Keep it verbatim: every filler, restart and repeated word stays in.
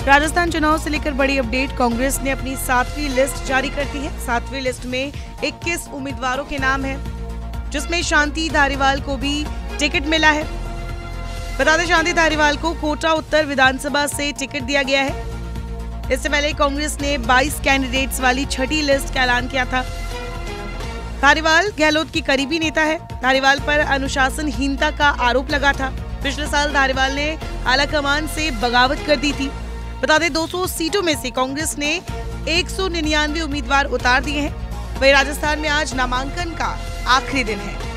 राजस्थान चुनाव से लेकर बड़ी अपडेट। कांग्रेस ने अपनी सातवीं लिस्ट जारी कर दी है। सातवीं लिस्ट में इक्कीस उम्मीदवारों के नाम हैं, जिसमें शांति धारीवाल को भी टिकट मिला है। बता दें, शांति धारीवाल को कोटा उत्तर विधानसभा से टिकट दिया गया है। इससे पहले कांग्रेस ने बाईस कैंडिडेट्स वाली छठी लिस्ट का ऐलान किया था। धारीवाल गहलोत की करीबी नेता है। धारीवाल पर अनुशासनहीनता का आरोप लगा था। पिछले साल धारीवाल ने आलाकमान से बगावत कर दी थी। बता दें, दो सौ सीटों में से कांग्रेस ने एक सौ निन्यानवे उम्मीदवार उतार दिए हैं। वहीं राजस्थान में आज नामांकन का आखिरी दिन है।